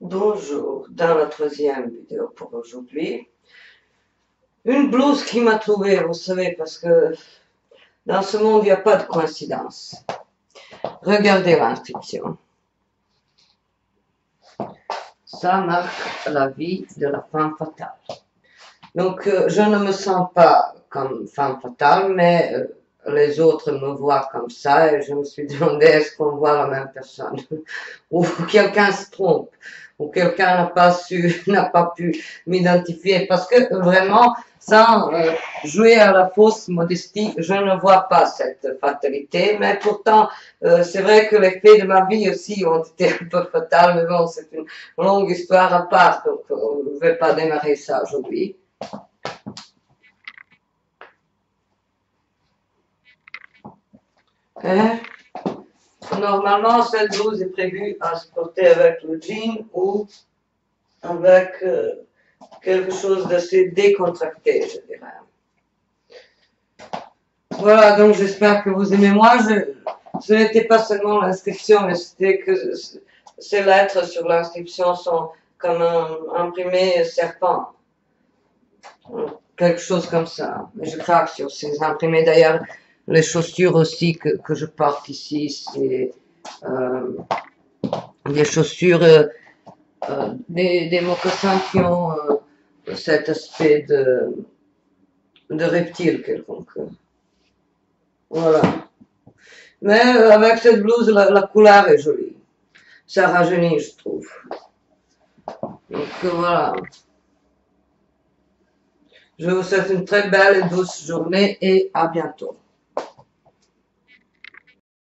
Bonjour, dans la troisième vidéo pour aujourd'hui. Une blouse qui m'a trouvée, vous savez, parce que dans ce monde, il n'y a pas de coïncidence. Regardez l'inscription. Ça marque la vie de la femme fatale. Donc, je ne me sens pas comme femme fatale, mais les autres me voient comme ça et je me suis demandé est-ce qu'on voit la même personne ou quelqu'un se trompe ou quelqu'un n'a pas pu m'identifier parce que vraiment sans jouer à la fausse modestie je ne vois pas cette fatalité, mais pourtant c'est vrai que les faits de ma vie aussi ont été un peu fatales, mais bon, c'est une longue histoire à part, donc on ne va pas démarrer ça aujourd'hui. Hein? Normalement, cette blouse est prévue à se porter avec le jean ou avec quelque chose d'assez décontracté, je dirais. Voilà, donc j'espère que vous aimez. Moi, ce n'était pas seulement l'inscription, mais c'était que ces lettres sur l'inscription sont comme imprimées serpent. Quelque chose comme ça. Je craque sur ces imprimés. D'ailleurs, les chaussures aussi que je porte ici, c'est des chaussures, des mocassins qui ont cet aspect de reptile quelconque. Voilà. Mais avec cette blouse, la couleur est jolie. Ça rajeunit, je trouve. Donc voilà. Je vous souhaite une très belle et douce journée et à bientôt.